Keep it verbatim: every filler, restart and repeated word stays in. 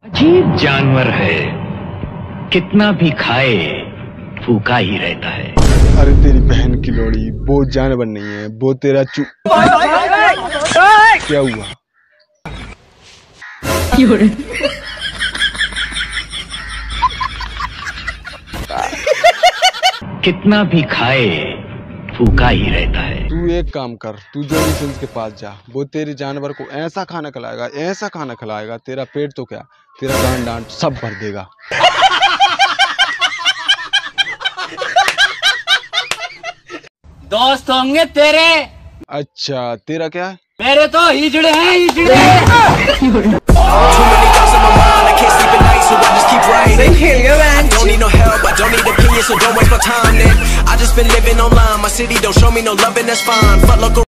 अजीब जानवर है, कितना भी खाए भूखा ही रहता है। अरे तेरी बहन की लोड़ी, वो जानवर नहीं है, वो तेरा चू। क्या हुआ? कितना भी खाए भूखा ही रहता है। तू एक काम कर, तू जॉनी सिंस के पास जा, वो तेरे जानवर को ऐसा खाना खिलाएगा, ऐसा खाना खिलाएगा, तेरा पेट तो क्या, तेरा गांड डांड सब भर देगा। दोस्त होंगे तेरे। अच्छा, तेरा क्या है? मेरे तो हिजड़े हैं, हिजड़े। Don't need no help, I don't need opinions, so don't waste my time then. I just been living online, my city don't show me no loving, that's fine. Fuck local